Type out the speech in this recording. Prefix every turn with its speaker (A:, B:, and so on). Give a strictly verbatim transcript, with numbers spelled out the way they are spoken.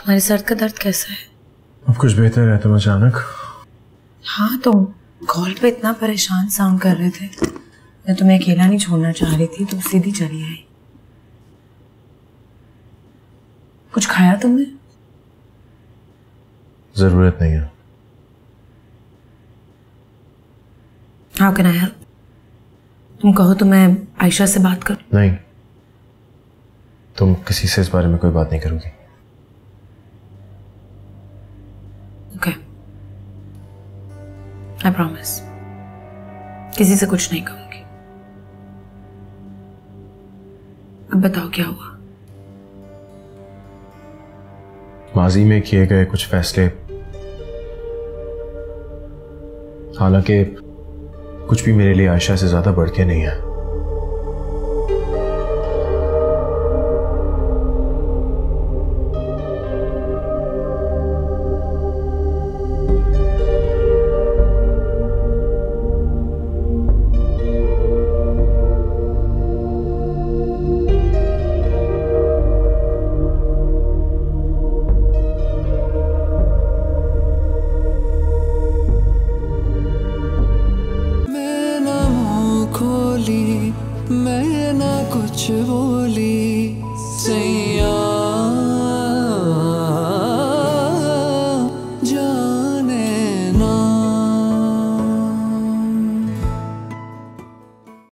A: तुम्हारे सर का दर्द कैसा है?
B: अब कुछ बेहतर है। तुम अचानक?
A: हाँ, तो कॉल पे इतना परेशान साउंड कर रहे थे, मैं तुम्हें अकेला नहीं छोड़ना चाह रही थी तो सीधी चली आई। कुछ खाया तुमने?
B: जरूरत नहीं है।
A: How can I help? तुम कहो तो मैं आयशा से बात करूं?
B: नहीं, तुम किसी से इस बारे में कोई बात नहीं करोगी।
A: ओके, आई प्रॉमिस, किसी से कुछ नहीं कहूंगी। अब बताओ क्या हुआ?
B: माजी में किए गए कुछ फैसले, हालांकि कुछ भी मेरे लिए आयशा से ज्यादा बढ़ के नहीं है।